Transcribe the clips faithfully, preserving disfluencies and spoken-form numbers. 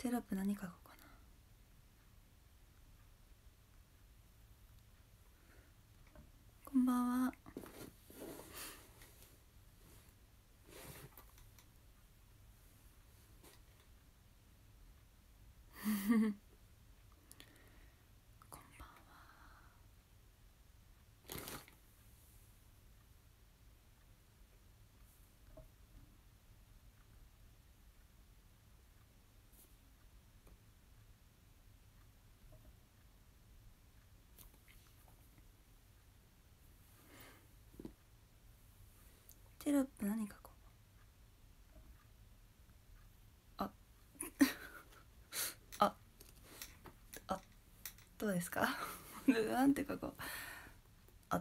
テロップ何書こうかな。こんばんは。こんばんは。テロップ何書こう。あああ、どうですかなんて書こう。あ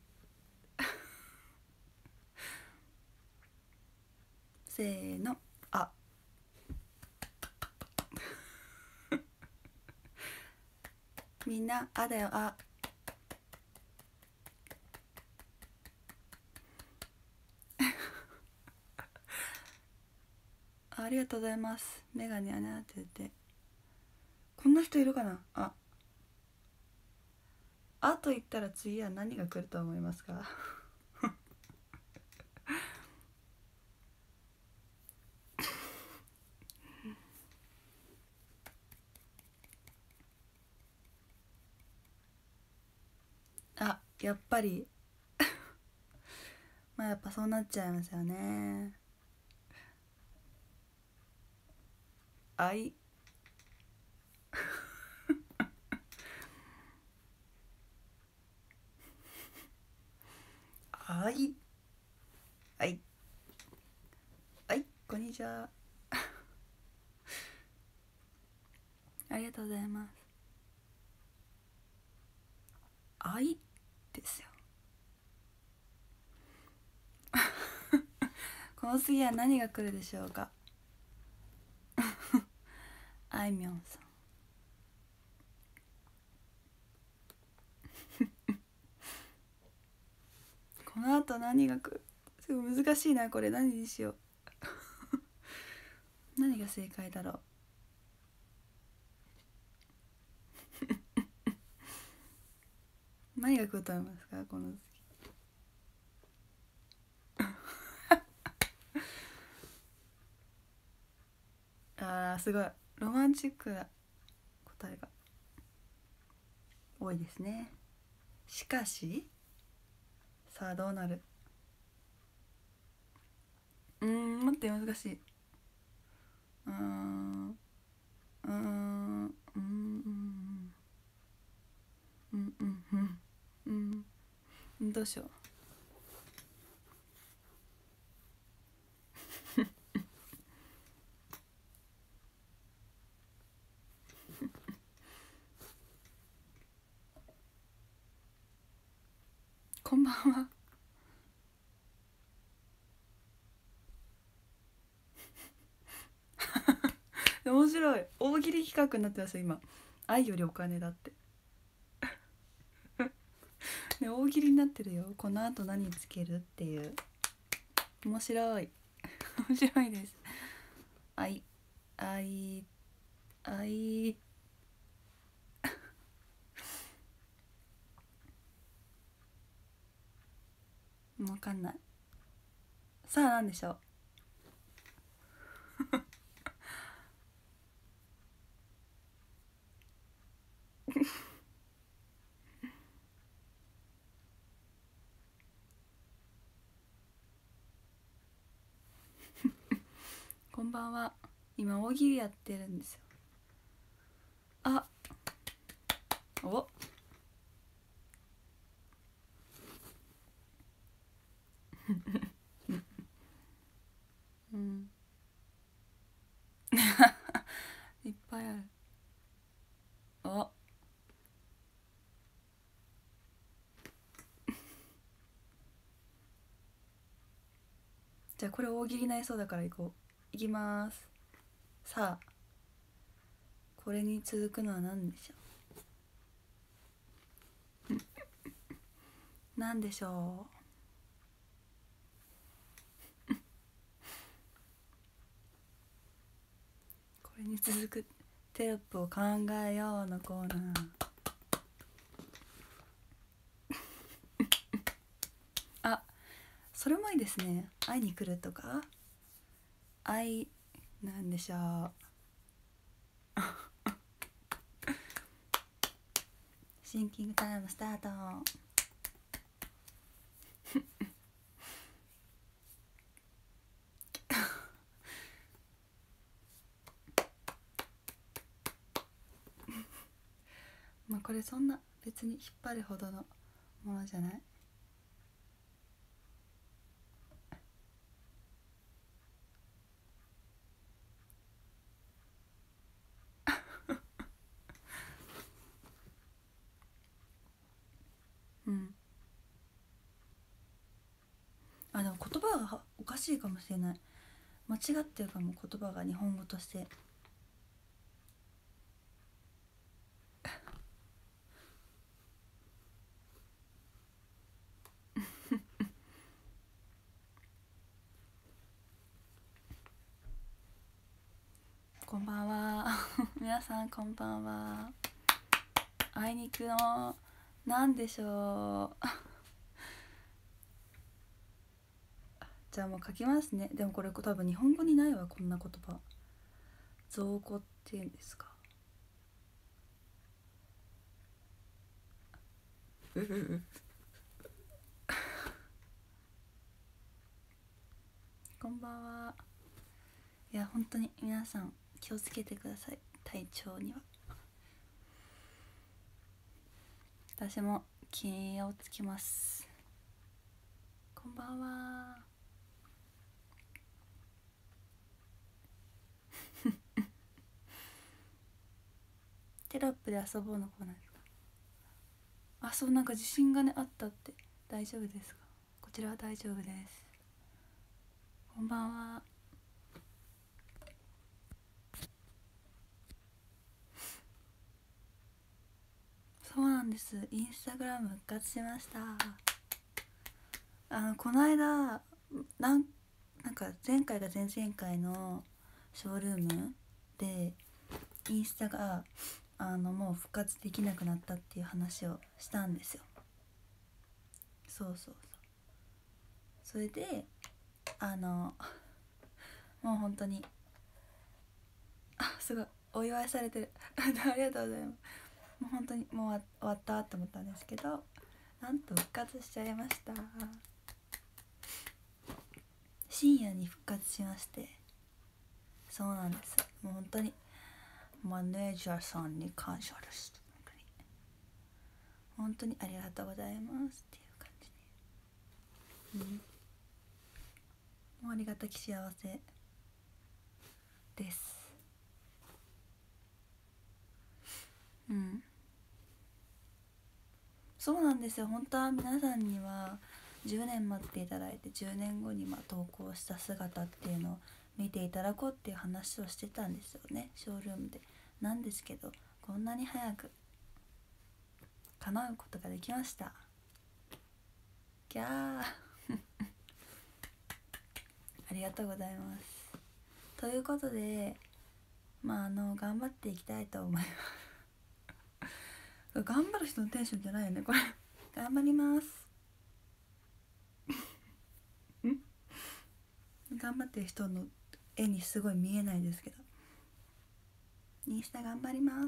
せーの、あみんなあだよ、あありがとうございます。メガネあなってて、こんな人いるかな。ああと言ったら次は何が来ると思いますかあ、やっぱりまあやっぱそうなっちゃいますよね。あいあいあいあい、こんにちはありがとうございます。あいですよこの次は何が来るでしょうかあいみょんさんこの後何が来る。すごい難しいなこれ。何にしよう何が正解だろう何が来ると思いますかこの次あーすごいロマンチックな答えが多いですね。しかしさあどうなる。うーん待って難しい。うーんうーんうんうんうんうんうんうんどうしようこんばんは面白い大喜利企画になってますよ今。愛よりお金だってね、大喜利になってるよ。この後何つけるっていう。面白い面白いです。あいあいあい分かんない。さあ何でしょうこんばんは。今大喜利やってるんですよ。あおうんいっぱいある。おじゃあこれ大喜利になりそうだから行こう。いきます。さあこれに続くのは何でしょう何でしょう。ここれに続くテロップを考えようのコーナー。あ、それもいいですね。会いに来るとか、愛なんでしょうシンキングタイムスタート。まあこれそんな別に引っ張るほどのものじゃない。うん。あ、でも言葉がおかしいかもしれない。間違ってるかも、言葉が日本語としてこんばんは皆さんこんばんは。あいにくのなんでしょうじゃあもう書きますね。でもこれ多分日本語にないわ、こんな言葉。造語っていうんですか。ううこんばんは。いや本当に皆さん気をつけてください、体調には。私も気をつけます。こんばんはテロップで遊ぼうのコーナーですか。あ、そう、なんか自信がねあったって。大丈夫ですか。こちらは大丈夫です。こんばんは。そうなんです、インスタグラム復活しました。あのこの間なんなんか前回が前々回のショールームでインスタがあのもう復活できなくなったっていう話をしたんですよ。そうそうそう。それであのもう本当にあ、すごいお祝いされてるありがとうございます。もう本当にもう終わったって思ったんですけど、なんと復活しちゃいました。深夜に復活しまして。そうなんです。もう本当にマネージャーさんに感謝です。本当にありがとうございますっていう感じで、うん、もうありがたき幸せです。うん、そうなんですよ。本当は皆さんにはじゅうねん待っていただいて、じゅうねんごにまあ投稿した姿っていうのを見ていただこうっていう話をしてたんですよね、ショールームで。なんですけど、こんなに早く叶うことができました。キャーありがとうございます。ということで、まああの頑張っていきたいと思います頑張る人のテンションじゃないよねこれ頑張ります頑張ってる人の絵にすごい見えないですけど、インスタ頑張ります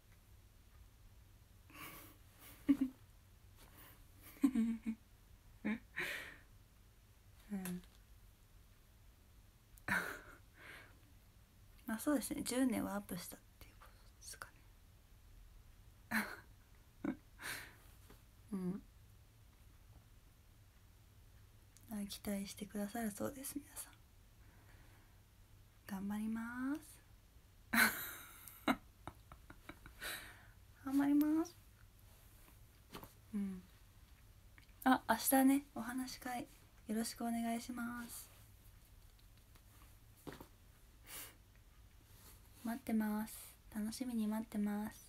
うんまあそうですね、じゅうねんはアップしたっていうことですかねうん期待してくださるそうです。皆さん頑張ります頑張ります。うんあ、明日ね、お話し会よろしくお願いします。待ってます。楽しみに待ってます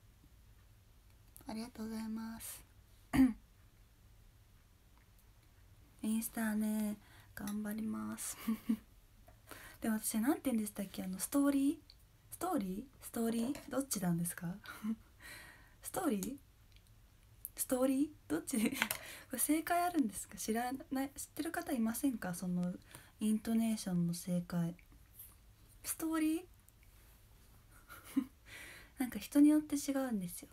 ありがとうございますインスタね頑張りますでも私なんて言うんでしたっけ、あのストーリーストーリーストーリーどっちなんですかストーリーストーリーどっちこれ正解あるんですか？知らない、知ってる方いませんか？そのイントネーションの正解。ストーリーなんか人によって違うんですよ。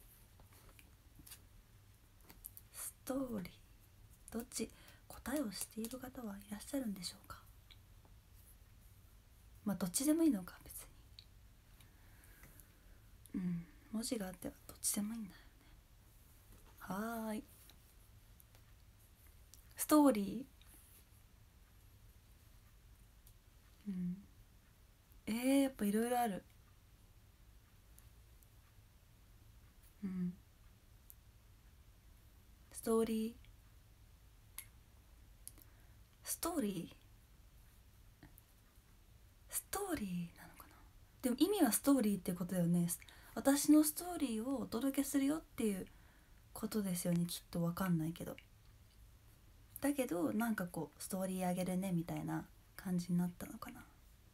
ストーリーどっち、答えを知っている方はいらっしゃるんでしょうか？まあどっちでもいいのか別に。うん文字があってはどっちでもいいんだよね。はーい。ストーリー、うんえー、やっぱいろいろある。うんストーリーストーリーストーリーなのかな。でも意味はストーリーってことだよね。私のストーリーをお届けするよっていうことですよね、きっと。わかんないけど、だけどなんかこうストーリーあげるねみたいな感じになったのかな。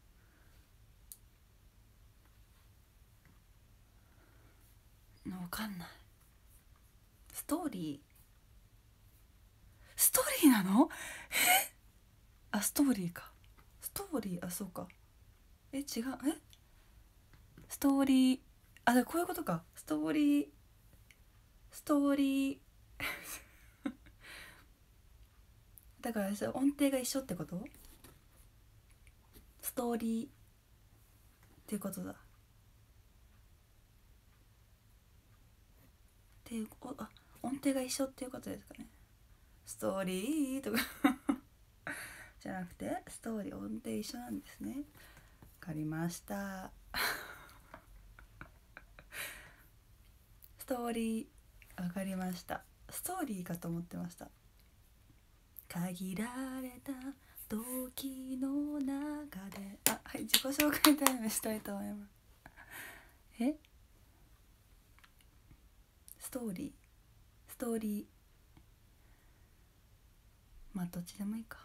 わかんない。ストーリーストーリーなの？えあストーリーか。ストーリーあそうか。え違うえストーリーあでこういうことか。ストーリーストーリーだから音程が一緒ってこと？ストーリーっていうことだ。っていうおあ音程が一緒っていうことですかね。ストーリーとかじゃなくてストーリー音程一緒なんですね。わかりましたストーリーわかりました。ストーリーかと思ってました。限られた時の中であはい自己紹介タイムしたいと思います。えストーリーストーリーまあどっちでもいいか。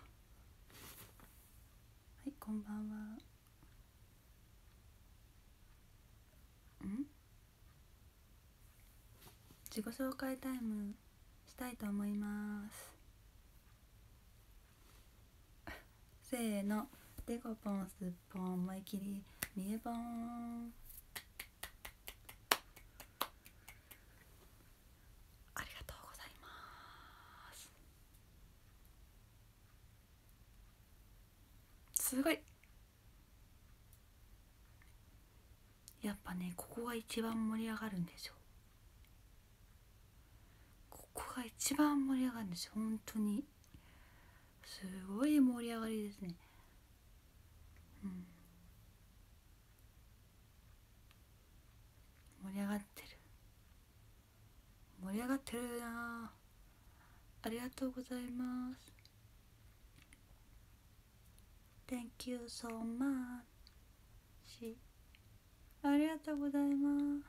はいこんばんは。ん自己紹介タイムしたいと思いますせーの。デコポンすっぽん思い切りみえぽん。ありがとうございます。すごい。やっぱねここが一番盛り上がるんでしょ。ここが一番盛り上がるんですよ本当に。すごい盛り上がりですね。うん盛り上がってる盛り上がってるな。ありがとうございます。 Thank you so much。 ありがとうございます。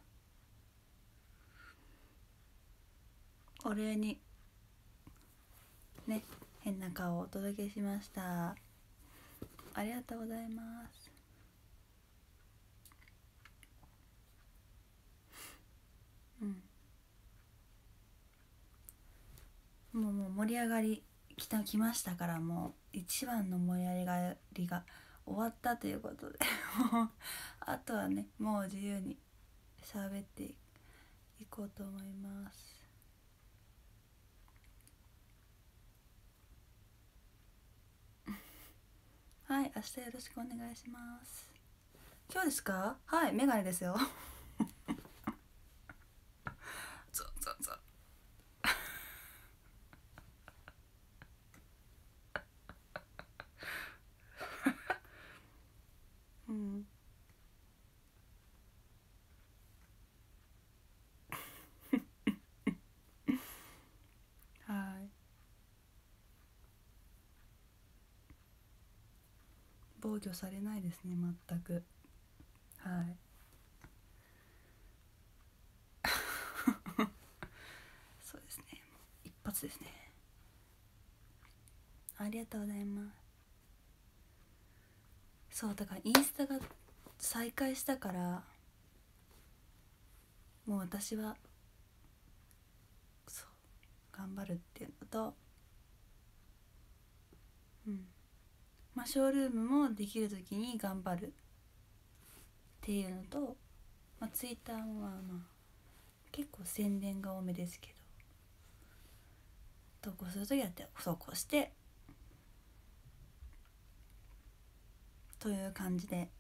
お礼にね変な顔をお届けしました。ありがとうございます。うんもうもう盛り上がりきたきましたから、もう一番の盛り上がりが終わったということでもうあとはねもう自由に喋っていこうと思いますはい明日よろしくお願いします。今日ですか？はいメガネですよそうそうそううんはい防御されないですね全く。はいそうですね一発ですね。 ありがとうございます。そうだからインスタが再開したから、もう私はそう頑張るっていうのと、うんまあショールームもできる時に頑張るっていうのと、まあ、ツイッターもまあまあ結構宣伝が多めですけど、投稿するときやって投稿してという感じで、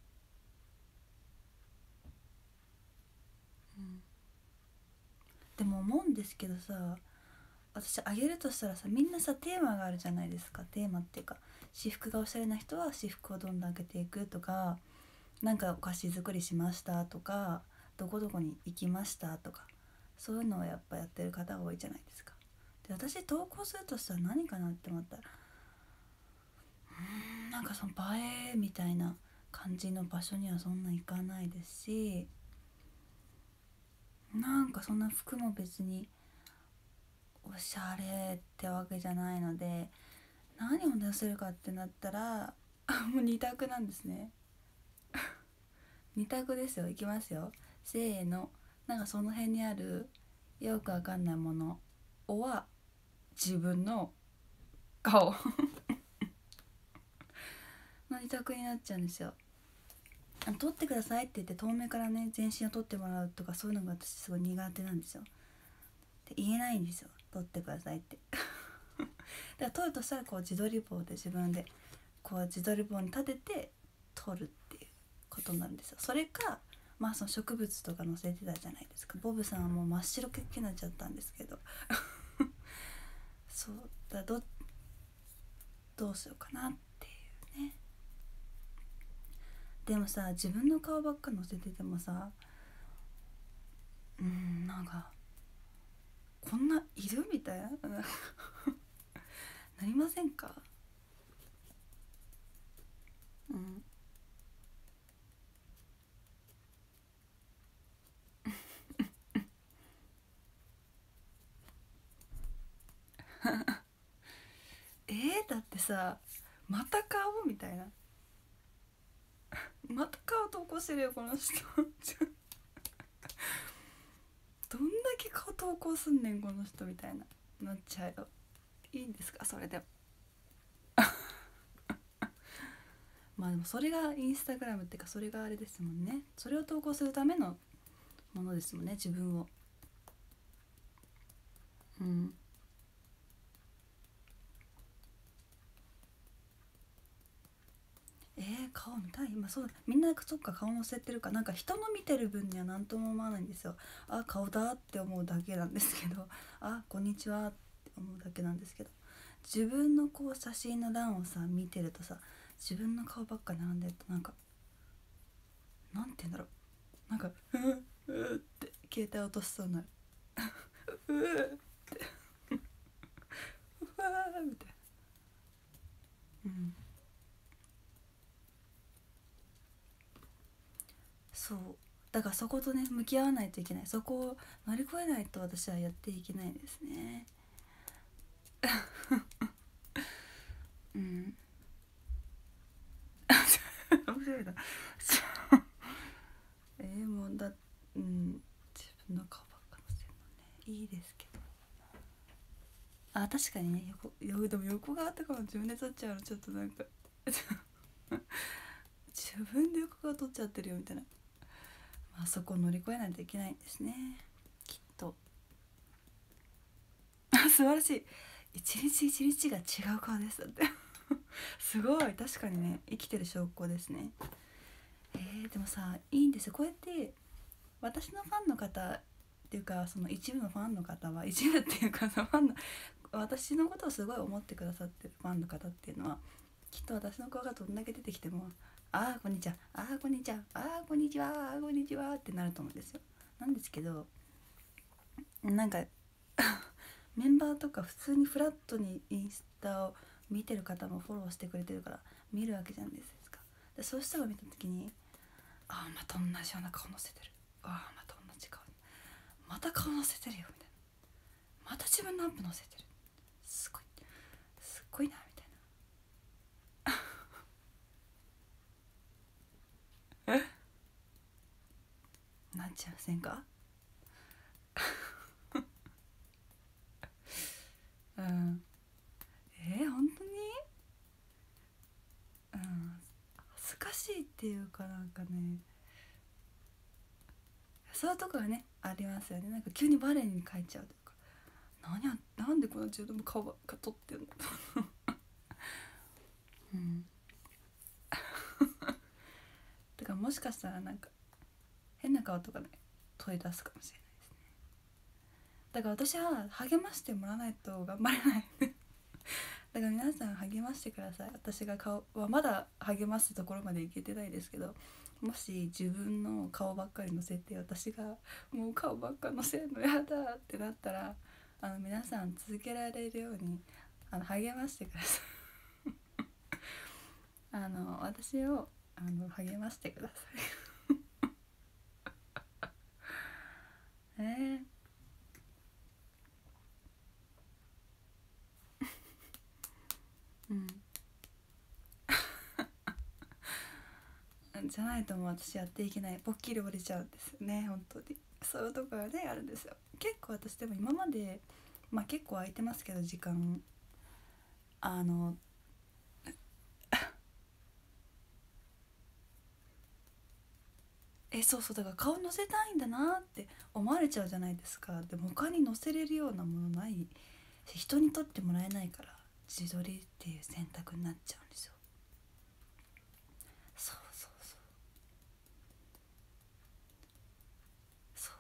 うん、でも思うんですけどさ、私あげるとしたらさ、みんなさテーマがあるじゃないですか。テーマっていうか、私服がおしゃれな人は私服をどんどん上げていくとか、なんかお菓子作りしましたとか、どこどこに行きましたとか、そういうのをやっぱやってる方が多いじゃないですか。で私投稿するとしたら何かなって思ったら、うーんなんかその映えみたいな感じの場所にはそんな行かないですし、なんかそんな服も別におしゃれってわけじゃないので、何を出せるかってなったらもうに択なんですね。に択ですよ。いきますよ、せーの。なんかその辺にあるよくわかんないものは自分の顔のに択になっちゃうんですよ。撮ってくださいって言って遠目からね全身を撮ってもらうとか、そういうのが私すごい苦手なんですよ。で言えないんですよ、撮ってくださいってだから撮るとしたらこう自撮り棒で自分でこう自撮り棒に立てて撮るっていうことになるんですよ。それかまあその植物とか載せてたじゃないですか。ボブさんはもう真っ白けっけになっちゃったんですけどそうだ、どどうしようかなっていうね。でもさ、自分の顔ばっか載せててもさ、うんなんかこんないるみたいななりませんか？うんえー、だってさ、また顔みたいな、また顔投稿してるよこの人どんだけ顔投稿すんねんこの人みたいななっちゃうよ。いいんですかそれでもまあでもそれがインスタグラムっていうか、それがあれですもんね。それを投稿するためのものですもんね、自分を。うんえー、顔見たい。まあそう、みんなそっか顔載せてるか、なんか人の見てる分には何とも思わないんですよ。あ顔だって思うだけなんですけどあこんにちはって思うだけなんですけど、自分のこう写真の欄をさ見てるとさ、自分の顔ばっか並んでるとなんかなんて言うんだろう、なんかうーうーって携帯落としそうになるうーってうわーみたいな。うんそうだからそことね向き合わないといけない。そこを乗り越えないと私はやっていけないですね。うん面白いなえー、もうだうん自分の顔ばっかのせるのねいいですけど、あ確かにね、横よでも横側とかも自分で撮っちゃうのちょっとなんか自分で横側撮っちゃってるよみたいな。まあそこを乗り越えないといけないんですね、きっと。あ素晴らしい。一日一日が違う顔ですだってすごい確かにね、生きてる証拠ですね。えー、でもさいいんですよ、こうやって私のファンの方っていうか、その一部のファンの方は一部っていうか、そのファンの私のことをすごい思ってくださってるファンの方っていうのは、きっと私の顔がどんだけ出てきてもああこんにちは、ああこんにちは、ああこんにちは、ああこんにちはってなると思うんですよ。なんですけど、なんかメンバーとか普通にフラットにインスタを見てる方もフォローしてくれてるから見るわけじゃないですか。でそういう人が見た時に、ああまた同じような顔載せてる、ああまた同じ顔、また顔載せてるよみたいな、また自分のアップ載せてる、すごいすっごいなみたちゃいませんか？うん、えー、本当に、うん、恥ずかしいっていうかなんかね、そういうとこがねありますよね。なんか急にバレエに書いちゃうとか、何やなんでこんな自分の顔ばっか撮ってんのうん、だからもしかしたらなんか変な顔とかね取り出すかもしれないですね。だから私は励ましてもらわないと頑張れないだから皆さん励ましてください。私が顔はまだ励ますところまでいけてないですけど、もし自分の顔ばっかり載せて私がもう顔ばっか載せるのやだってなったら、あの皆さん続けられるようにあの励ましてくださいあの私をあの励ましてくださいねえ、うんじゃないともう私やっていけない、ぽっきり折れちゃうんですよね本当に。そういうところがねあるんですよ。結構私でも今までまあ結構空いてますけど時間、あのえそうそう、だから顔乗せたいんだなって思われちゃうじゃないですか。でも他に乗せれるようなものないし、人に撮ってもらえないから自撮りっていう選択になっちゃうんですよ。そうそうそうそう、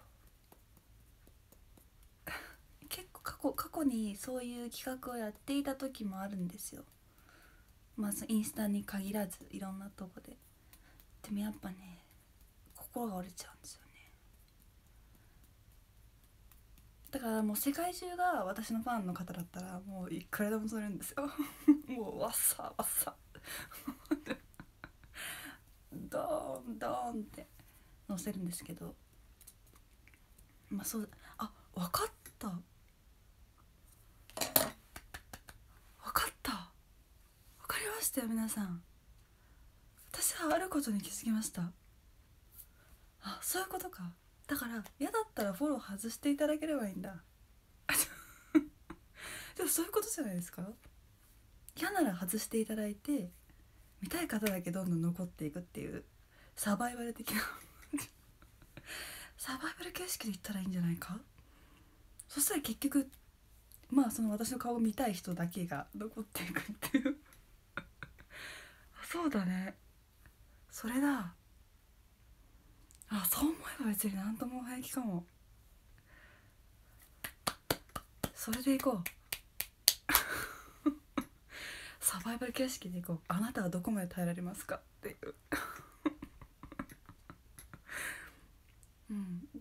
結構過去過去にそういう企画をやっていた時もあるんですよ。まずインスタに限らずいろんなとこで。でもやっぱね心が折れちゃうんですよね。だからもう世界中が私のファンの方だったらもういくらでも撮れるんですよもうわっさわっさドーンドーンって載せるんですけど、まあそう、あ、分かった分かった分かりましたよ皆さん。私はあることに気づきました。あ、そういうことか。だから嫌だったらフォロー外していただければいいんだでもそういうことじゃないですか。嫌なら外していただいて見たい方だけどんどん残っていくっていうサバイバル的なサバイバル形式で言ったらいいんじゃないか。そしたら結局まあその私の顔を見たい人だけが残っていくっていうそうだね、それだ。あ、そう思えば別に何とも平気かも。それでいこうサバイバル形式でいこう。あなたはどこまで耐えられますかっていううん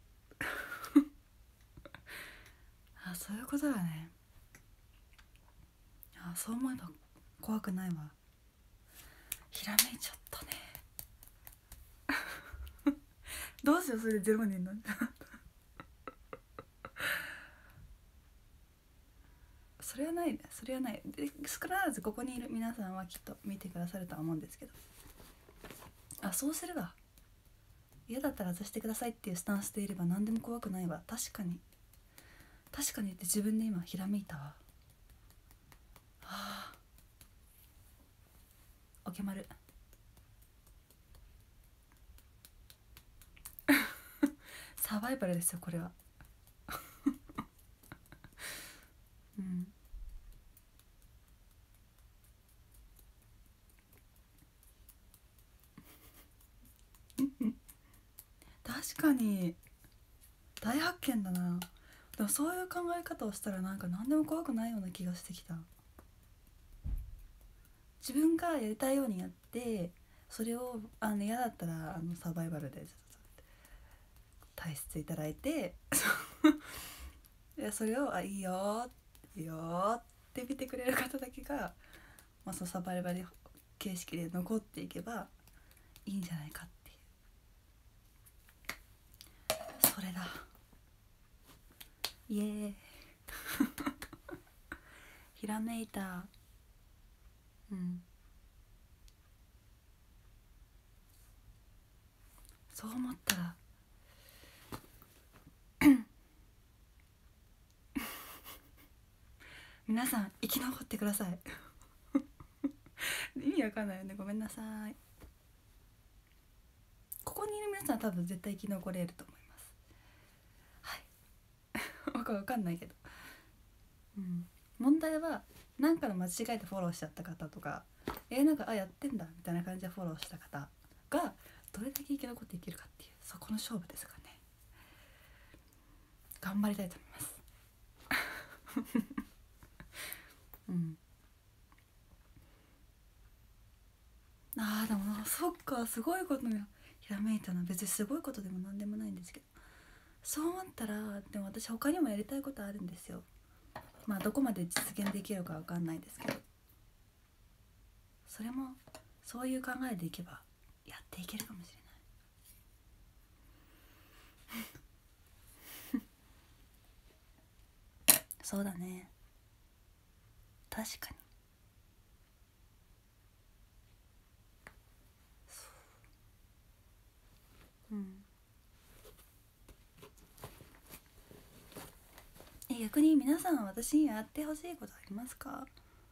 あ、そういうことだね。あ、そう思えば怖くないわ。ひらめいちゃったねどうしようそれでゼロになったそれはないね、それはないで。必ずここにいる皆さんはきっと見てくださるとは思うんですけど、あ、そうすれば嫌だったら外してくださいっていうスタンスでいれば何でも怖くないわ。確かに確かにって自分で今ひらめいたわ。はあ、オケマルサバイバルですよこれはうん確かに大発見だな。でもそういう考え方をしたらなんか何でも怖くないような気がしてきた。自分がやりたいようにやってそれをあの嫌だったらあのサバイバルでちょっと退出いただいてでそれをあいいよいいよって見てくれる方だけが、まあ、そのサバイバル形式で残っていけばいいんじゃないかっていう、それだ。イエーイひらめいた。うん、そう思ったら皆さん生き残ってください意味わかんないよね、ごめんなさい。ここにいる皆さんは多分絶対生き残れると思います。はいわかんないけど、うん、問題は何かの間違えてフォローしちゃった方とか、えー、なんかあやってんだみたいな感じでフォローした方がどれだけ生き残っていけるかっていう、そこの勝負ですからね。頑張りたいと思いますうん、あーでもそっか、すごいことにひらめいたな。別にすごいことでもなんでもないんですけど、そう思ったらでも私他にもやりたいことあるんですよ。まあどこまで実現できるかわかんないですけど、それもそういう考えでいけばやっていけるかもしれないそうだね、確かに。うん、え逆に皆さんは私にやってほしいことありますか？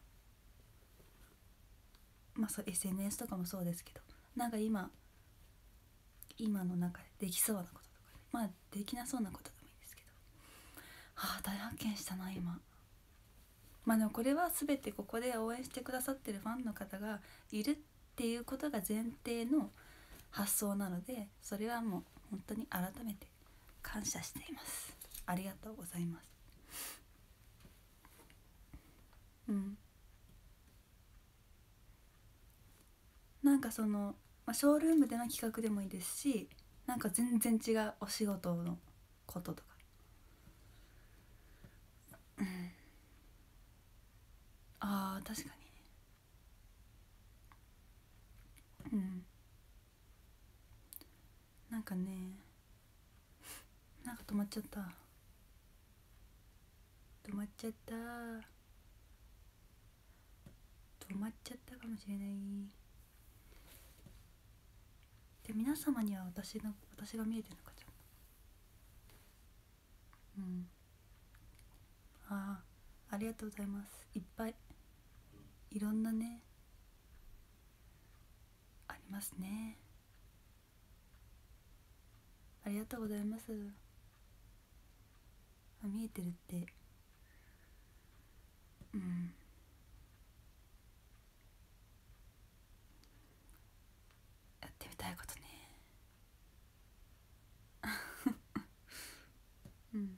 まあそう エスエヌエス とかもそうですけど、なんか今今の中でできそうなこととか、まあできなそうなことでもいいんですけど、はあ大発見したな今。まあでもこれは全てここで応援してくださってるファンの方がいるっていうことが前提の発想なので、それはもう本当に改めて感謝しています。ありがとうございます。うん、なんかその、まあ、ショールームでの企画でもいいですし、なんか全然違うお仕事のこととか、うん、あー確かに、うん、なんかね、なんか止まっちゃった止まっちゃった止まっちゃったかもしれない。で皆様には私の私が見えてるのかちゃんと、うん、ああありがとうございます。いっぱいいろんなねありますね。ありがとうございます。あ見えてるって、うんやってみたいことね。うん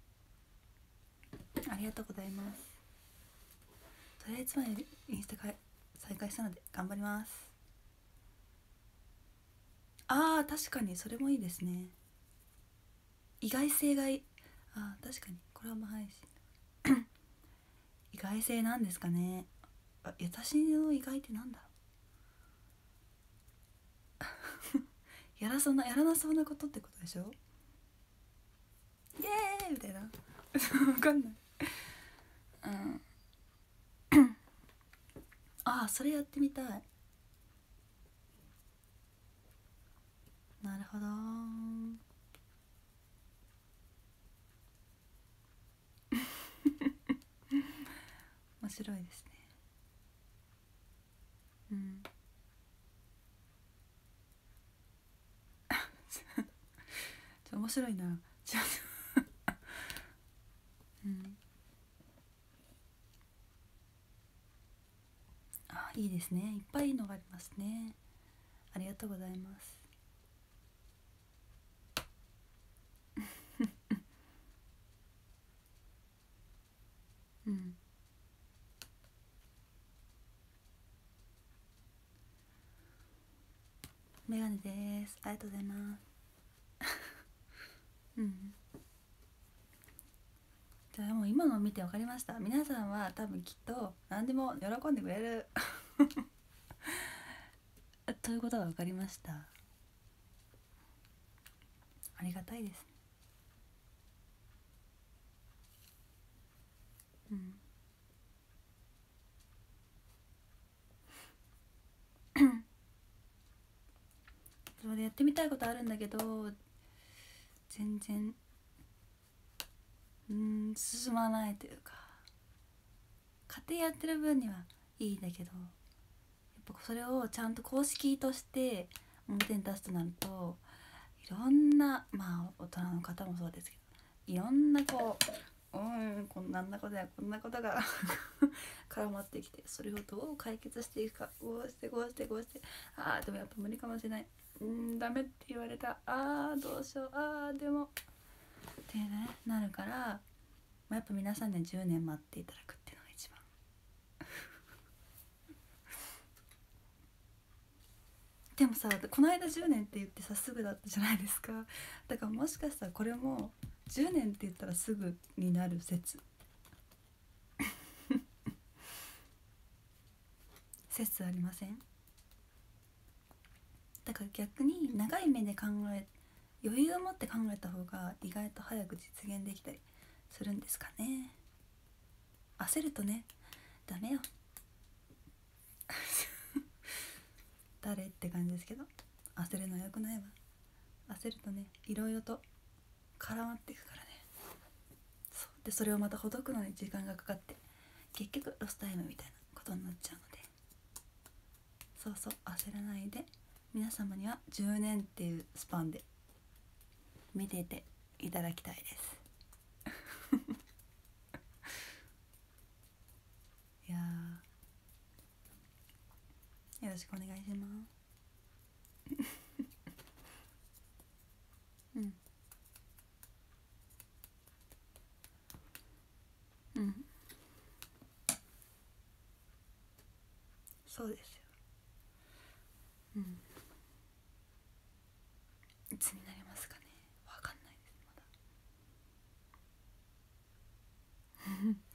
ありがとうございます。とりあえずまでインスタ会再開したので頑張ります。あー確かにそれもいいですね。意外性がいい。あー確かにコラボ配信意外性なんですかね。あ私の意外ってなんだろうやらそうなやらなそうなことってことでしょ。イエーイみたいなわかんない。うんああそれやってみたい。なるほど面白いですね。うんちょ面白いなちょっとうんあいいですね、いっぱいいいのがありますね。ありがとうございます。うんメガネです。ありがとうございます。うんじゃあもう今のを見て分かりました。皆さんは多分きっと何でも喜んでくれるということが分かりました。ありがたいですね。うんそれでやってみたいことあるんだけど全然うん進まないというか、 庭やってる分にはいいんだけど、やっぱそれをちゃんと公式として表に出すとなると、いろんな、まあ大人の方もそうですけど、いろんなこう、うんこんなんなことやこんなことが絡まってきて、それをどう解決していくか、こうしてこうしてこうして、ああでもやっぱ無理かもしれない、うんダメって言われた、ああどうしよう、ああでもっていうねなるから、まあ、やっぱ皆さんでじゅうねん待っていただくっていうのが一番でもさ、この間じゅうねんって言ってさすぐだったじゃないですか。だからもしかしたらこれもじゅうねんって言ったらすぐになる説説ありません？だから逆に長い目で考え、余裕を持って考えた方が意外と早く実現できたりするんですかね。焦るとねダメよ誰って感じですけど、焦るのは良くないわ。焦るとねいろいろと絡まっていくからね。そうで、それをまたほどくのに時間がかかって結局ロスタイムみたいなことになっちゃうので、そうそう焦らないで、皆様にはじゅうねんっていうスパンで見ていていただきたいですいやーよろしくお願いしますうんうんそうですよ。うんいつになりますかね、わかんないですまだ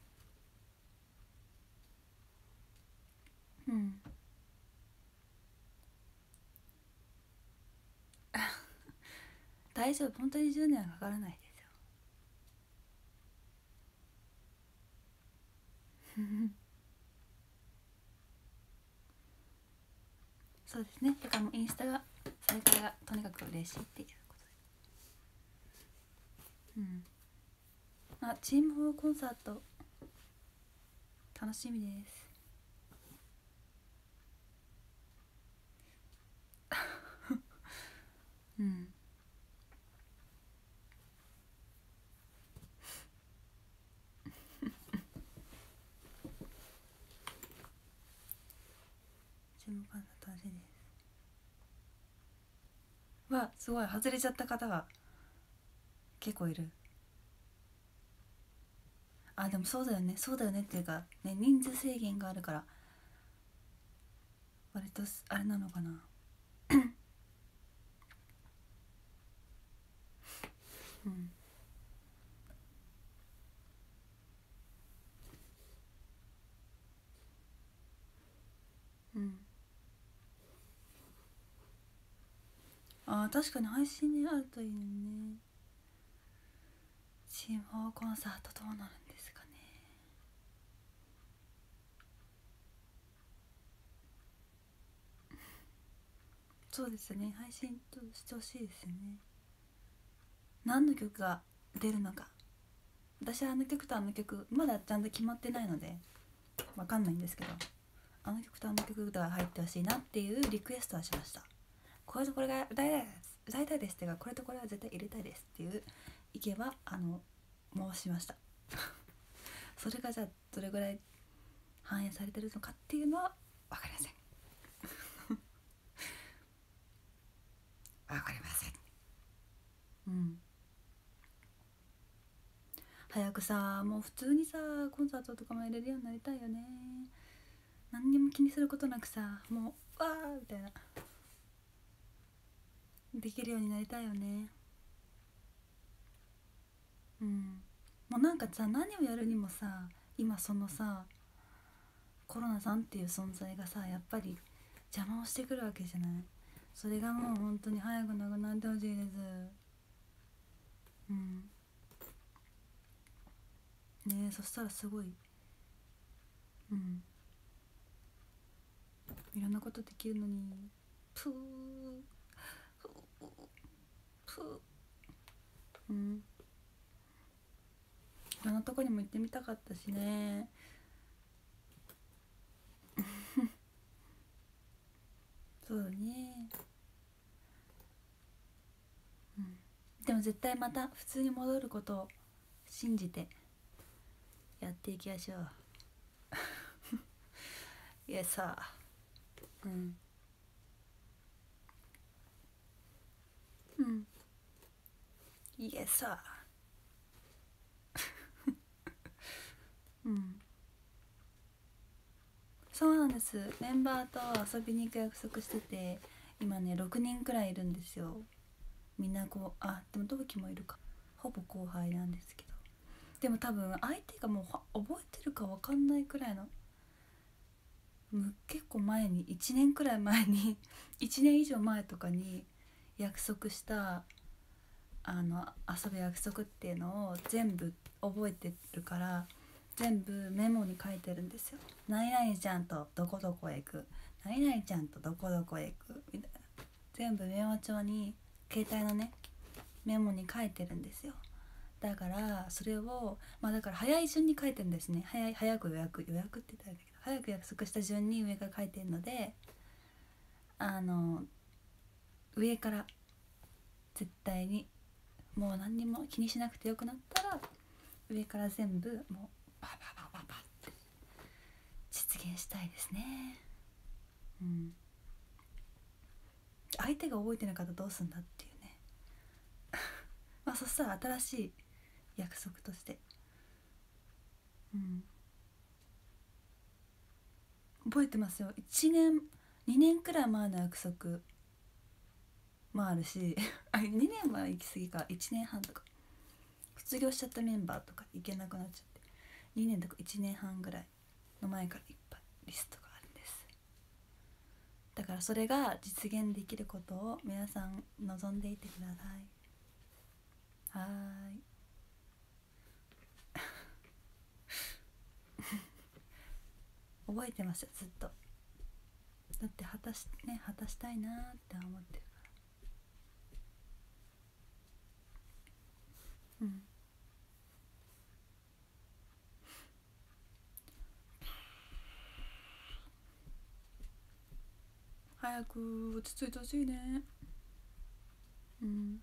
うん大丈夫、本当にじゅうねんはかからないですよそうですね。だからもうインスタが再開がとにかく嬉しいっていうことで、うんあチームフォーコンサート楽しみです。うんチームフォーコンサート楽しいです。わすごい外れちゃった方が結構いる。あでもそうだよね、そうだよねっていうかね、人数制限があるから割とあれなのかなうんうんあ確かに配信にあるといいのね。チームフォーコンサートどうなるんですかね。そうですね、配信としてほしいですよね。何の曲が出るのか、私はあの曲とあの曲まだちゃんと決まってないのでわかんないんですけど、あの曲とあの曲が入ってほしいなっていうリクエストはしました。これとこれが歌いたいです歌いたいですっていうか、これとこれは絶対入れたいですっていう意見はあの申しましたそれがじゃあどれぐらい反映されてるのかっていうのは分かりません分かりません。うん早くさ、もう普通にさコンサートとかも入れるようになりたいよね。何にも気にすることなくさ、もうわーみたいなできるようになりたいよね。うんもうなんかさ、何をやるにもさ、今そのさコロナさんっていう存在がさやっぱり邪魔をしてくるわけじゃない。それがもう本当に早くなくなってほしいです。うんねえ、そしたらすごいうんいろんなことできるのに。プープーうんいろんなとこにも行ってみたかったしね。 も絶対また普通に戻ることを信じてやっていきましょう。いやさ、うんうんいやさうんそうなんです。メンバーと遊びに行く約束してて、今ねろくにんくらいいるんですよ。みんなこう、あでも同期もいるか、ほぼ後輩なんですけど、でも多分相手がもう覚えてるか分かんないくらいの、む結構前にいちねんくらい前にいちねん以上前とかに約束したあの遊ぶ約束っていうのを全部覚えてるから、全部メモに書いてるんですよ。何々ちゃんとどこどこへ行く、何々ちゃんとどこどこへ行くみたいな、全部メモ帳に、携帯のねメモに書いてるんですよ。だからそれをまあだから早い順に書いてるんですね。早い早く予約予約って言ったらいいけど、早く約束した順に上から書いてるので、あの上から絶対にもう何にも気にしなくてよくなったら、上から全部もうパパパパパって実現したいですね。うん相手が覚えてなかったらどうすんだっていうね。まあそしたら新しい約束として、うん覚えてますよ。いちねんにねんくらい前の約束もあるしあにねんは行き過ぎか、いちねんはんとか卒業しちゃったメンバーとか行けなくなっちゃって、にねんとかいちねんはんぐらいの前からいっぱいリストがあるんです。だからそれが実現できることを皆さん望んでいてください。はーい覚えてますよずっと。だって果たしね果たしたいなって思ってるから。うん早く落ち着いてほしいね。うん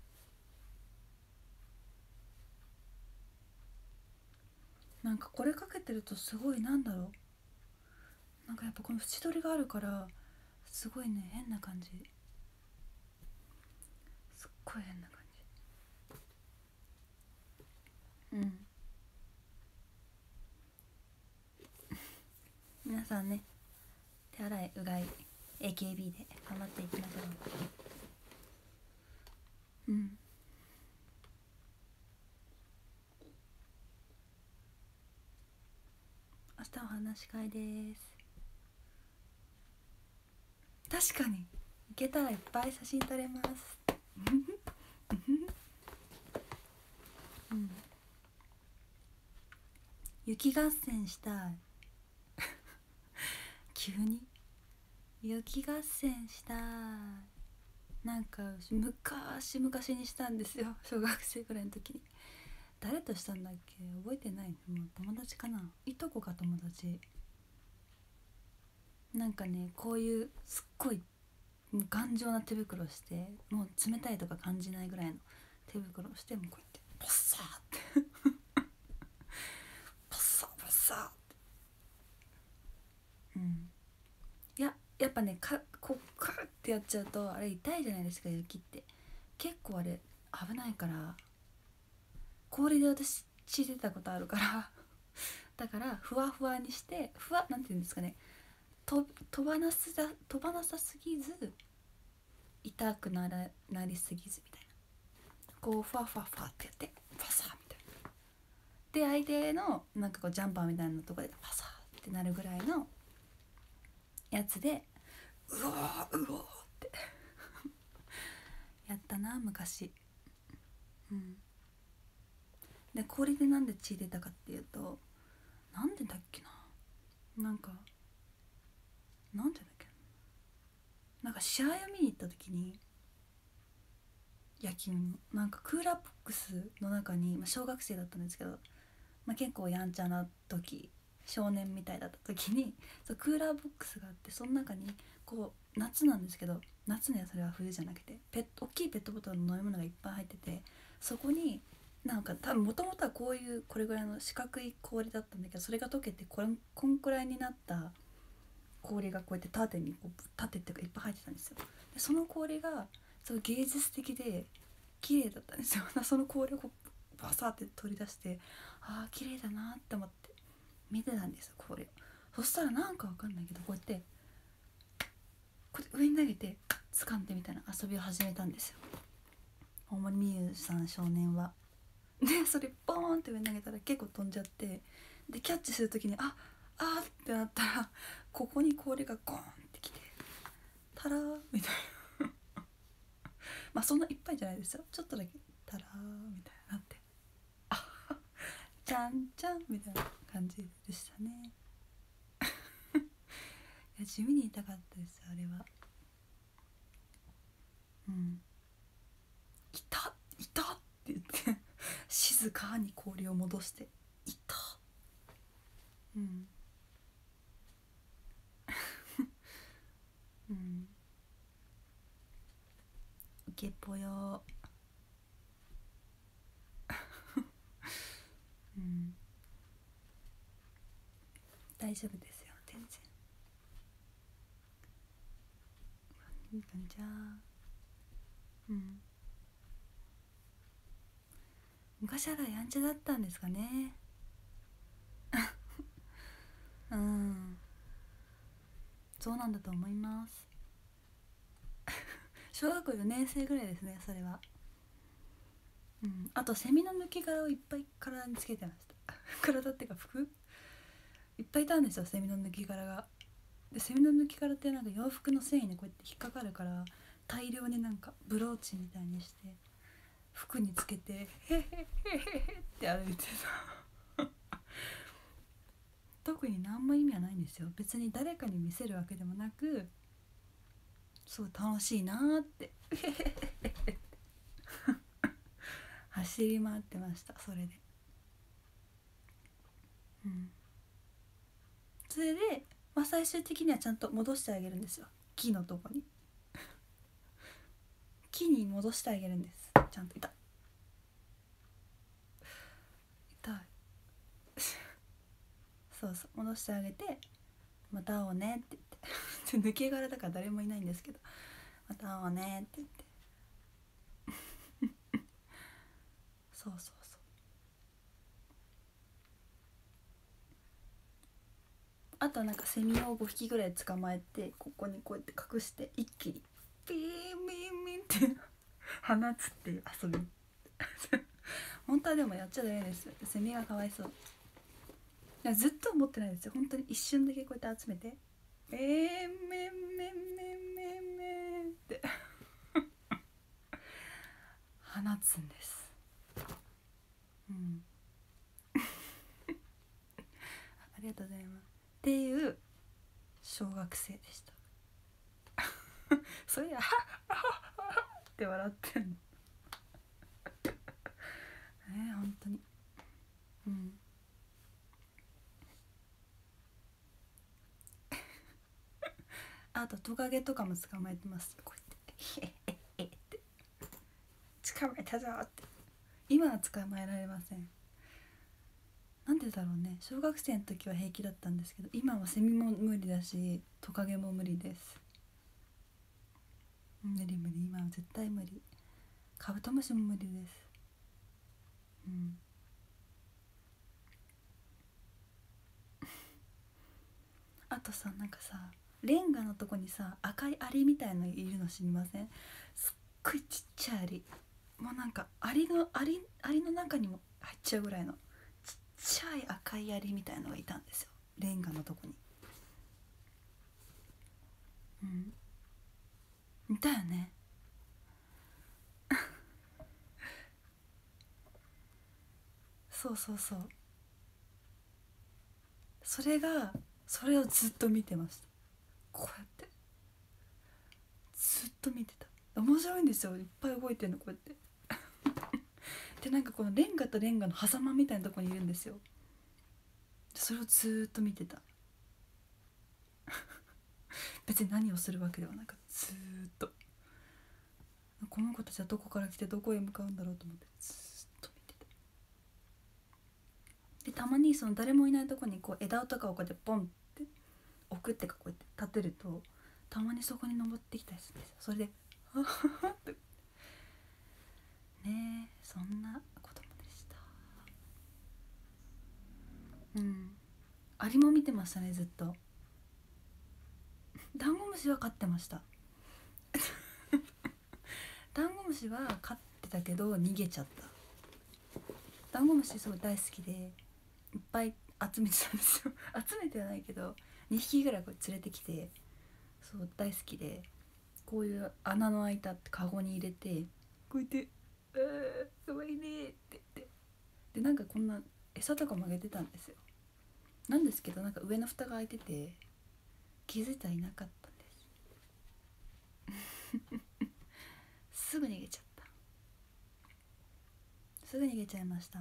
なんかこれかけてるとすごい、なんだろう、なんかやっぱこの縁取りがあるからすごいね変な感じ、すっごい変な感じ。うん皆さんね手洗いうがい エーケービー で頑張っていきましょう。うん明日お話し会です。確かに行けたらいっぱい写真撮れますうん雪合戦したい急に雪合戦したい。なんか昔昔にしたんですよ、小学生ぐらいの時に。誰としたんだっけ覚えてない。もう友達かな、いとこか友達。なんかねこういうすっごい頑丈な手袋をして、もう冷たいとか感じないぐらいの手袋をして、もうこうやってポッサーってポッサーポッサーって。うんいややっぱねかこうクルってやっちゃうとあれ痛いじゃないですか、雪って結構あれ危ないから。氷で私血出たことあるからだからふわふわにして、ふわなんていうんですかね、と飛ばなすだ飛ばなさすぎず痛くならなりすぎずみたいな、こうふわふわふわってやってパサーみたいなで、相手のなんかこうジャンパーみたいなところでパサーってなるぐらいのやつでうおーうおーってやったな昔。うんで氷でなんで血出たかっていうと、なんでだっけな、なんかなんでだっけな、なんか試合を見に行った時に野球のなんかクーラーボックスの中に、まあ、小学生だったんですけど、まあ、結構やんちゃな時少年みたいだった時に、そうクーラーボックスがあって、その中にこう夏なんですけど、夏ね、それは冬じゃなくてペット大きいペットボトルの飲み物がいっぱい入ってて、そこになんか多分もともとはこういうこれぐらいの四角い氷だったんだけど、それが溶けてこれこんくらいになった氷がこうやって縦にこう縦っていうかいっぱい入ってたんですよ。でその氷がすごい芸術的で綺麗だったんですよ。その氷をこうバサって取り出して、ああ綺麗だなって思って見てたんですよ、氷を。そしたらなんかわかんないけど、こうやってこうやって上に投げて掴んでみたいな遊びを始めたんですよ、大森美優さん少年は。でそれボーンって上に投げたら結構飛んじゃって、でキャッチする時にああーってなったら、ここに氷がゴーンってきて、タラーみたいなまあそんないっぱいじゃないですよ、ちょっとだけタラーみたいになって、あじゃんじゃんみたいな感じでしたねいや地味に痛かったですあれは。うん、痛っ痛っって言って静かに氷を戻して痛っ、うんうん、ウケぽようん、大丈夫ですよ全然。じゃあ、うん、昔はやんちゃだったんですかねうんそうなんだと思います小学校よねん生ぐらいですねそれは。うん、あとセミの抜き殻をいっぱい体につけてました体っていうか服いっぱいいたんですよセミの抜き殻が。でセミの抜き殻ってなんか洋服の繊維にこうやって引っかかるから、大量になんかブローチみたいにして服につけてヘヘヘヘヘって歩いてた特に何も意味はないんですよ、別に誰かに見せるわけでもなく、すごい楽しいなーって走り回ってましたそれで。うん、それで、まあ、最終的にはちゃんと戻してあげるんですよ、木のとこに木に戻してあげるんです、ちゃんと。痛い痛いそうそう戻してあげて、また会おうねって言って抜け殻だから誰もいないんですけど、また会おうねって言ってそうそうそう。あとはなんかセミをごひきぐらい捕まえて、ここにこうやって隠して一気にピーミンミンって放つっていう遊び本当はでもやっちゃダメですよ、セミがかわいそう。いやずっと思ってないですよ、本当に一瞬だけこうやって集めてえーめんめんめんめんめんって放つんです。うんありがとうございますっていう小学生でしたそれやって笑ってんのえー、本当に。うんあとトカゲとかも捕まえてますよ、こうやってへへへって捕まえたぞって。今は捕まえられません。なんでだろうね、小学生の時は平気だったんですけど、今はセミも無理だしトカゲも無理です。無理無理、今は絶対無理。カブトムシも無理です。うんあとさ、なんかさレンガのとこにさ赤いアリみたいのいるの知りません？すっごいちっちゃいアリ、もうなんかアリのアリアリの中にも入っちゃうぐらいのちっちゃい赤いアリみたいのがいたんですよ、レンガのとこに。うんいたよねそうそうそう、それがそれをずっと見てました、こうやってずっと見てた。面白いんですよ、いっぱい動いてるのこうやってでなんかこのレンガとレンガの狭間みたいなとこにいるんですよ。 それをずーっと見てた別に何をするわけではなくずーっとこの子たちはどこから来てどこへ向かうんだろうと思ってずーっと見てた。でたまにその誰もいないとこにこう枝とかをこうやってポンって置くってかこうやって立てるとたまにそこに登ってきたりするんですよ。それであははってねえ、そんな子供でした。うん、アリも見てましたねずっと。ダンゴムシは飼ってましたダンゴムシは飼ってたけど逃げちゃった。ダンゴムシすごい大好きでいっぱい集めてたんですよ集めてはないけどにひきぐらいこう連れてきて、そう大好きで、こういう穴の開いたカゴに入れてこうやって「うーかわいいね」って言って、でなんかこんな餌とかもあげてたんですよ。なんですけどなんか上の蓋が開いてて気づいたらいなかったんですすぐ逃げちゃった。すぐ逃げちゃいました。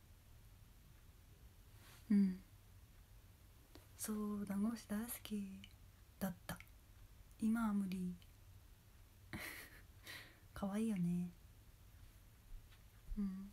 うん、そうダンゴムシ大好きだった。今は無理可愛いよね。うん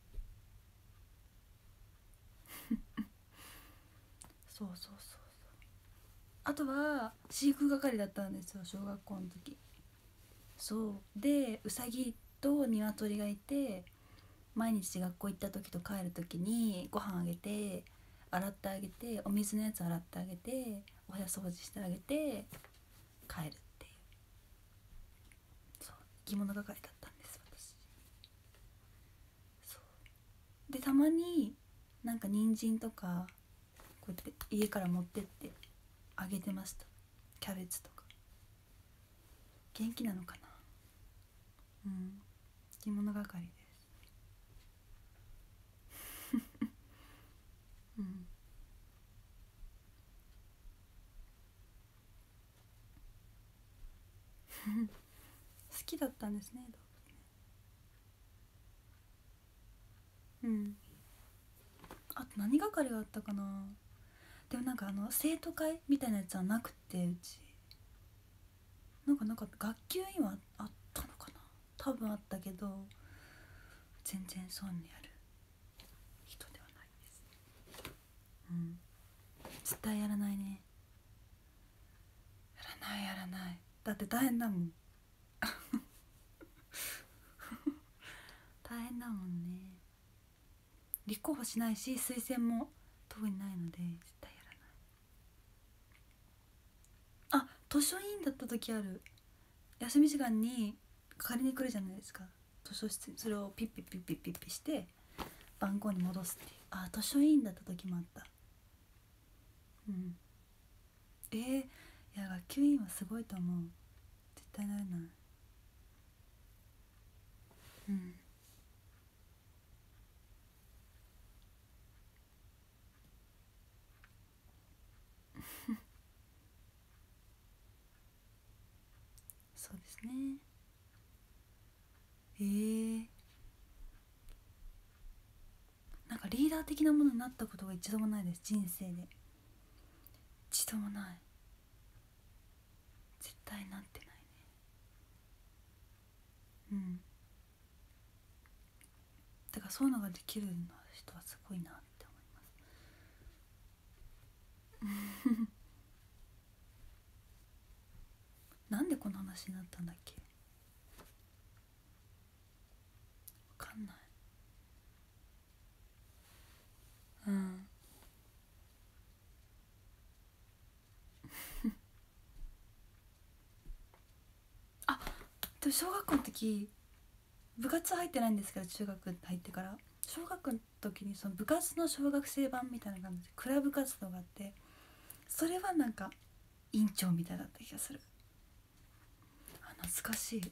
そうそうそうそう。あとは飼育係だったんですよ小学校の時。そうでウサギとニワトリがいて、毎日学校行った時と帰る時にご飯あげて洗ってあげて、お水のやつ洗ってあげてお部屋掃除してあげて帰るっていう、そう生き物係だったんです私。そうでたまになんか人参とかこうやって家から持ってってあげてました。キャベツとか。元気なのかな。うん、生き物係ですうん好きだったんですね動物ね。うん、あと何係があったかな。でもなんかあの生徒会みたいなやつはなくて、うちなんかなんか学級委員はあったのかな。多分あったけど全然そうにやる人ではないです。うん、絶対やらないね。やらないやらない。だって大変だもん大変だもんね。立候補しないし推薦も特にないので絶対やらない。あ、図書委員だった時ある。休み時間に借りに来るじゃないですか図書室。それをピッピッピッピッピッピして番号に戻すっていう。あ、図書委員だった時もあった。うん、えー、いや学級委員はすごいと思う。絶対なれない。うんそうですね。えー、なんかリーダー的なものになったことが一度もないです人生で。一度もない。絶対なってないね。うん、だからそういうのができるの人はすごいなって思いますなんでこの話になったんだっけ。わかんない。うんあ、でも小学校の時部活入ってないんですけど、中学入ってから小学の時にその部活の小学生版みたいな感じでクラブ活動があって、それはなんか委員長みたいだった気がする。あ、懐かしい。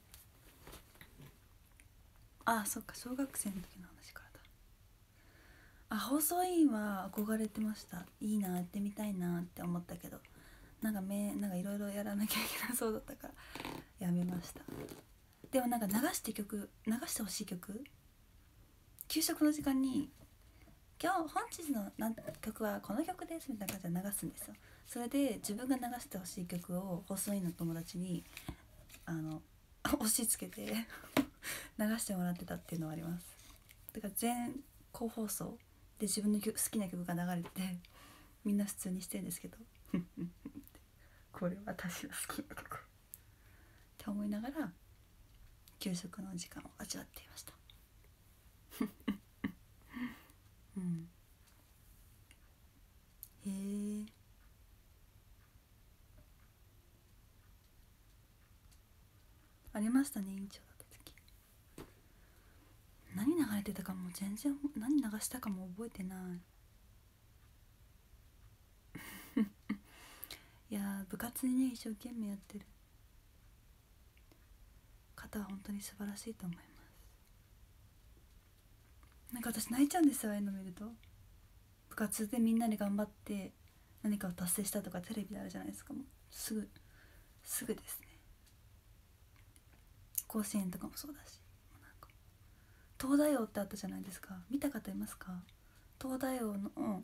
あ、そっか小学生の時の話からだ。あ、放送委員は憧れてました。いいな、やってみたいなって思ったけど、なんかめなんかいろいろやらなきゃいけなそうだったからやめました。でもなんか流して曲流してほしい曲、給食の時間に今日本日のなん曲はこの曲ですみたいな感じで流すんですよ。それで自分が流してほしい曲を放送委員の友達にあの押し付けて流してもらってたっていうのはあります。だから全個放送で自分の好きな曲が流れてみんな普通にしてるんですけどこれ私の好きな曲って思いながら給食の時間を味わっていましたうん、へえ。ありましたね、委員長だった時。何流れてたかも全然、何流したかも覚えてないいや部活にね一生懸命やってる方は本当に素晴らしいと思います。なんか私泣いちゃうんですよ、ああいうの見ると。部活でみんなで頑張って何かを達成したとかテレビであるじゃないですか。もうすぐすぐですね。甲子園とかもそうだし、なんか東大王ってあったじゃないですか。見た方いますか？東大王の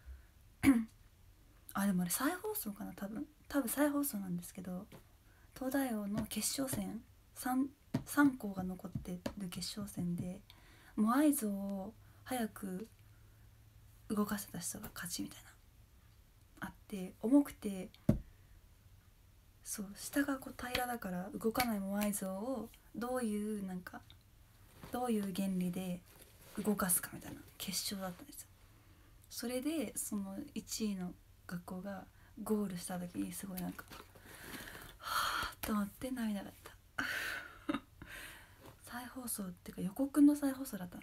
あでもあれ再放送かな、多分多分再放送なんですけど、東大王の決勝戦 3, 3校が残ってる決勝戦でもう合図を早く動かせた人が勝ちみたいなあって、重くてそう下がこう平らだから動かないモアイ像をどういうなんかどういう原理で動かすかみたいな決勝だったんですよ。それでそのいちいの学校がゴールした時にすごいなんかはぁと思って涙が出た再放送っていうか予告の再放送だったの。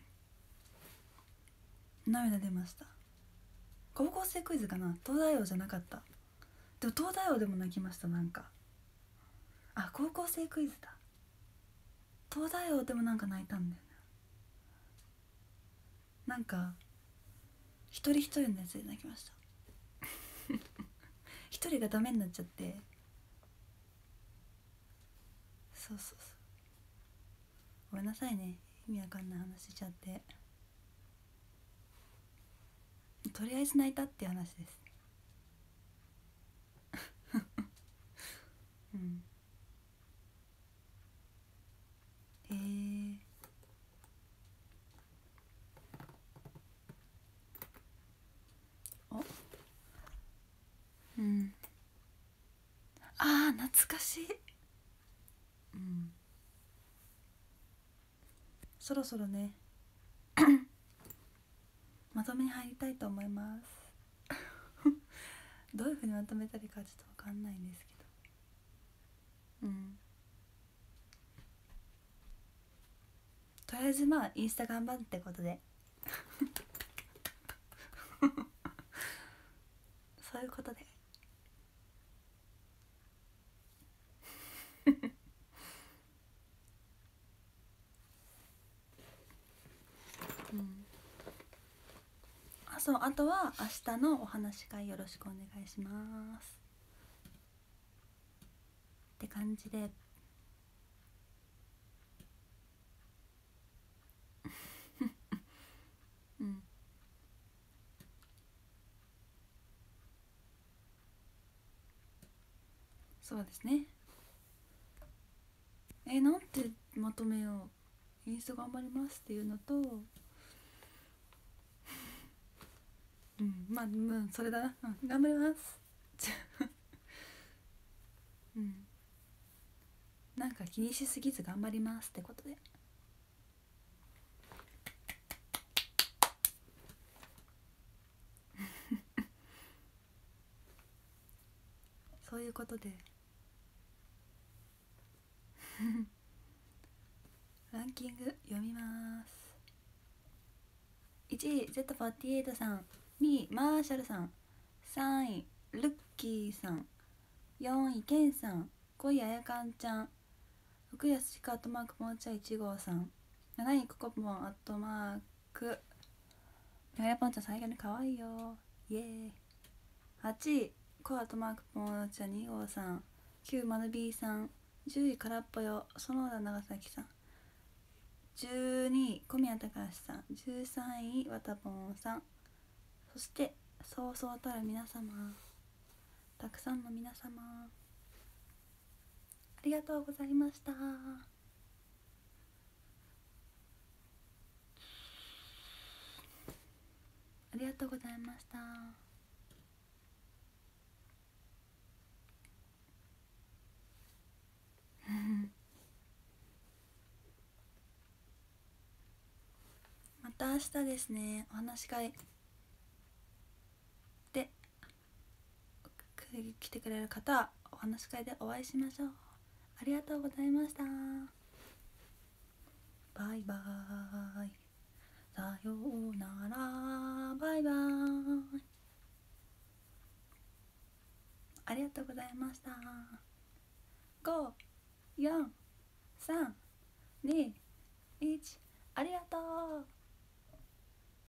涙出ました。高校生クイズかな、東大王じゃなかった。でも東大王でも泣きました。なんかあ高校生クイズだ。東大王でもなんか泣いたんだよね。なんか一人一人のやつで泣きました一人がダメになっちゃって、そうそうそう、ごめんなさいね、意味わかんない話しちゃって。とりあえず泣いたっていう話ですうんへえ。おうんあー懐かしい。うんそろそろねまとめに入りたいと思いますどういうふうにまとめたらいいかちょっと分かんないんですけど、うんとりあえずまあインスタ頑張るってことでそういうことでうんあそうあとは明日のお話し会よろしくお願いしますって感じでうんそうですね。えなんてまとめよう。インスタ頑張りますっていうのとうんまあ、うん、それだな、うん、頑張りますうんなんか気にしすぎず頑張りますってことでそういうことでランキング読みます。いちい ゼットフォーティーエイト さん、にいマーシャルさん、さんいルッキーさん、よんいケンさん、ごいあやかんちゃん、ろくいアスチカアットマークポンチャいち号さん、なないココポンアットマークメガネポンちゃん最後にかわいいよイエーイ。はちいコアアットマークポンチャに号さん、きゅうマヌビーさん、じゅうい空っぽよ園田長崎さん、じゅうにい小宮隆さん、じゅうさんいわたぽんさん、 そしてそうそうたる皆様、たくさんの皆様、ありがとうございました。ありがとうございました。また明日ですね、お話し会で来てくれる方はお話し会でお会いしましょう。ありがとうございました。バイバーイ、さようなら、バイバーイ、ありがとうございました。ご、よん、さん、に、いち、ありがとう。